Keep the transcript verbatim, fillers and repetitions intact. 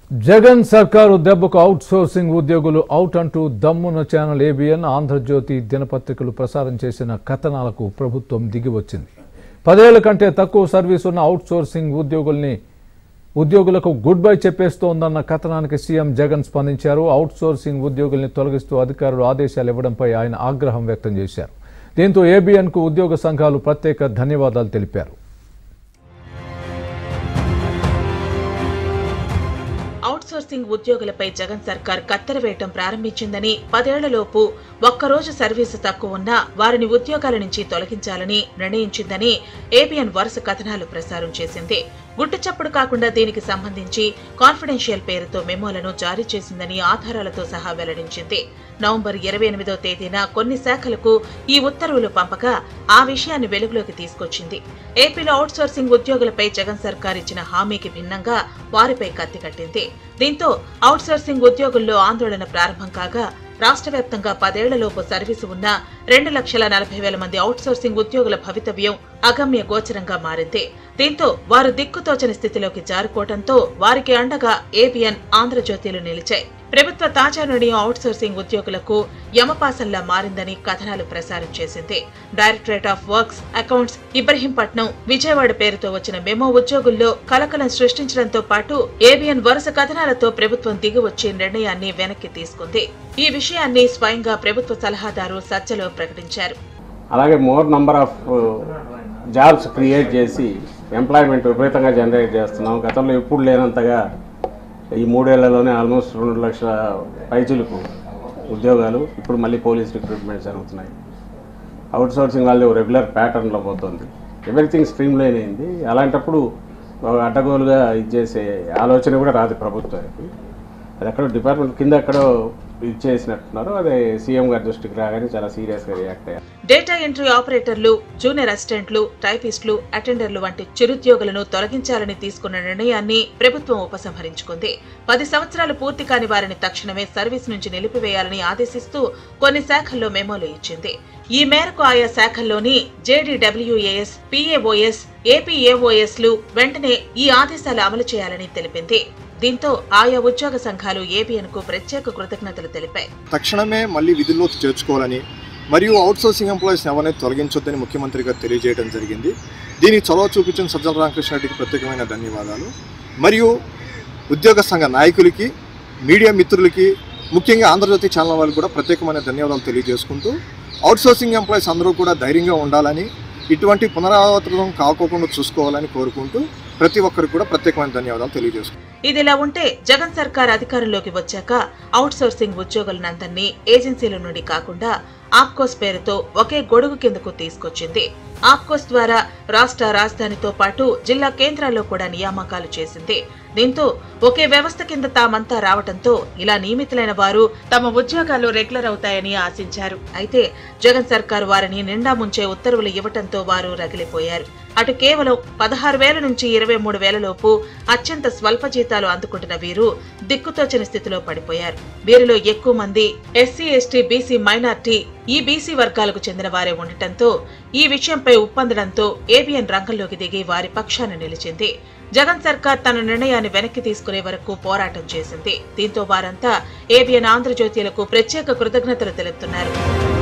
జగన్ సర్కారు దెబ్బకు out sourcing ఉద్యోగులు అవుట్ అంటూ దమ్మున ఛానల్ ఏబిఎన్ ఆంధ్రజ్యోతి దినపత్రికలు ప్రసారం చేసిన కథనాలకు ప్రభుత్వం దిగివచ్చింది. పదేళ్ల కంటే తక్కువ సర్వీస్ ఉన్న అవుట్ సోర్సింగ్ ఉద్యోగుల్ని ఉద్యోగులకు గుడ్ బై చెప్పేస్తోందన్న కథనానికి సీఎం జగన్ స్పందించారు. అవుట్ సోర్సింగ్ ఉద్యోగుల్ని తొలగిస్తూ అధికారులు ఆదేశాలు ఇవ్వడంపై ఆయన ఆగ్రహం వ్యక్తం చేశారు. దీంతో ఏబిఎన్ కు ఉద్యోగ సంఘాలు ప్రత్యేక ధన్యవాదాలు తెలిపారు. అవుట్సోర్సింగ్ ఉద్యోగులపై జగన్ సర్కార్ కత్తెర వేయటం ప్రారంభించిందని, పదేళ్లలోపు ఒక్కరోజు సర్వీసు తక్కువ ఉన్నా వారిని ఉద్యోగాల నుంచి తొలగించాలని నిర్ణయించిందని ఏబిఎన్ వరుస కథనాలు ప్రసారం చేసింది. గుట్టు చప్పుడు కాకుండా దీనికి సంబంధించి కాన్ఫిడెన్షియల్ పేరుతో మెమోలను జారీ చేసిందని ఆధారాలతో సహా వెల్లడించింది. నవంబర్ ఇరవై ఎనిమిదో తేదీన కొన్ని శాఖలకు ఈ ఉత్తర్వులు పంపగా ఆ విషయాన్ని వెలుగులోకి తీసుకొచ్చింది. ఏపీలో అవుట్సోర్సింగ్ ఉద్యోగులపై జగన్ సర్కార్ ఇచ్చిన హామీకి భిన్నంగా వారిపై కత్తి కట్టింది. దీంతో అవుట్సోర్సింగ్ ఉద్యోగుల్లో ఆందోళన ప్రారంభం కాగా రాష్ట్ర వ్యాప్తంగా పదేళ్లలోపు సర్వీసు ఉన్న రెండు లక్షల నలభై వేల మంది అవుట్సోర్సింగ్ ఉద్యోగుల భవితవ్యం అగమ్య గోచరంగా మారింది. దీంతో వారు దిక్కుతోచని స్థితిలోకి జారుకోవడంతో వారికి అండగా ఏబిఎన్ ఆంధ్రజ్యోతిలు నిలిచాయి. ప్రభుత్వ తాజా నిర్ణయం అవుట్సోర్సింగ్ ఉద్యోగులకు యమపాసంలా మారిందని కథనాలు ప్రసారం చేసింది. Directorate of works accounts Ibrahimpatnam Vijayawada పేరుతో వచ్చిన మెమో ఉద్యోగుల్లో కలకలం సృష్టించడంతో పాటు ఏబిఎన్ వరుస కథనాలతో ప్రభుత్వం దిగివచ్చే నిర్ణయాన్ని వెనక్కి తీసుకుంది. ఈ విషయాన్ని స్వయంగా ప్రభుత్వ సలహాదారు సజ్జలో ప్రకటించారు. అలాగే more number of jobs create చేసి ఎంప్లాయ్మెంట్ విపరీతంగా జనరేట్ చేస్తున్నాం. గతంలో ఎప్పుడు లేనంతగా ఈ మూడేళ్లలోనే ఆల్మోస్ట్ రెండు లక్షల పైచులకు ఉద్యోగాలు ఇప్పుడు మళ్ళీ పోలీస్ రిక్రూట్మెంట్ జరుగుతున్నాయి. అవుట్సోర్సింగ్ వాళ్ళు రెగ్యులర్ ప్యాటర్న్లో పోతుంది. ఎవ్రీథింగ్ స్ట్రీమ్ లైన్ అయింది. అలాంటప్పుడు అడ్డగోలుగా ఇచ్చేసే ఆలోచన కూడా రాదు ప్రభుత్వానికి. అది ఎక్కడో డిపార్ట్మెంట్ కింద ఎక్కడో ఇచ్చేసినట్టున్నారు. అదే సీఎం గారి దృష్టికి రాగానే చాలా సీరియస్ గా రియాక్ట్ అయ్యారు. డేటా ఎంట్రీ ఆపరేటర్లు, జూనియర్ అసిస్టెంట్లు, టైపిస్టులు, అటెండర్లు వంటి చిరుద్యోగులను తొలగించాలని తీసుకున్న నిర్ణయాన్ని ప్రభుత్వం ఉపసంహరించుకుంది. పది సంవత్సరాలు పూర్తి కాని వారిని తక్షణమే సర్వీస్ నుంచి నిలిపివేయాలని ఆదేశిస్తూ కొన్ని శాఖల్లో మెమోలు ఇచ్చింది. ఈ మేరకు ఆయా శాఖల్లోని జేడీడబ్ల్యూఏఎస్, పీఏఓఎస్, ఏపీఏఓఎస్ లు వెంటనే ఈ ఆదేశాలు అమలు చేయాలని తెలిపింది. దీంతో ఆయా ఉద్యోగ సంఘాలు ఏబిఎన్ కు ప్రత్యేక కృతజ్ఞతలు తెలిపాయి. తక్షణమే మళ్లీ విధుల్లోకి చేర్చుకోవాలని మరియు అవుట్సోర్సింగ్ ఎంప్లాయీస్ ఎవరైనా తొలగించొద్దని ముఖ్యమంత్రి గారు తెలియజేయడం జరిగింది. దీనికి చొరవ చూపించిన సజ్జల రామకృష్ణారెడ్డికి ప్రత్యేకమైన ధన్యవాదాలు. మరియు ఉద్యోగ సంఘ నాయకులకి, మీడియా మిత్రులకి, ముఖ్యంగా ఆంధ్రజ్యోతి ఛానల్ వాళ్ళకి కూడా ప్రత్యేకమైన ధన్యవాదాలు తెలియజేసుకుంటూ అవుట్సోర్సింగ్ ఎంప్లాయీస్ అందరూ కూడా ధైర్యంగా ఉండాలని, ఇటువంటి పునరావృతం కాకోకుండా చూసుకోవాలని కోరుకుంటూ ప్రతి ఒక్కరికి కూడా ప్రత్యేకమైన ధన్యవాదాలు తెలియజేసుకుంటాం. ఇదిలా ఉంటే జగన్ సర్కార్ అధికారంలోకి వచ్చాక అవుట్సోర్సింగ్ ఉద్యోగులందరినీ ఏజెన్సీల నుండి కాకుండా ఆప్కోస్ పేరుతో ఒకే గొడుగు కిందకు తీసుకొచ్చింది. ఆప్కోస్ ద్వారా రాష్ట్ర రాజధానితో పాటు జిల్లా కేంద్రాల్లో కూడా నియామకాలు చేసింది. దీంతో ఒకే వ్యవస్థ కింద తామంతా రావడంతో ఇలా నియమితులైన వారు తమ ఉద్యోగాలు రెగ్యులర్ అవుతాయని ఆశించారు. అయితే జగన్ సర్కారు వారిని నిండా ముంచే ఉత్తర్వులు ఇవ్వడంతో వారు రగిలిపోయారు. అటు కేవలం పదహారు వేల నుంచి ఇరవై మూడు వేల లోపు అత్యంత స్వల్ప జీతాలు అందుకుంటున్న వీరు దిక్కుతోచని స్థితిలో పడిపోయారు. వీరిలో ఎక్కువ మంది SC, ST, BC, minority E BC వర్గాలకు చెందిన వారే ఉండటంతో ఈ విషయంపై ఉప్పందడంతో ఏబిఎన్ రంగంలోకి దిగి వారి పక్షాన నిలిచింది. జగన్ సర్కార్ తన నిర్ణయాన్ని వెనక్కి తీసుకునే వరకు పోరాటం చేసింది. దీంతో వారంతా ఏబిఎన్ ఆంధ్రజ్యోతిలకు ప్రత్యేక కృతజ్ఞతలు తెలుపుతున్నారు.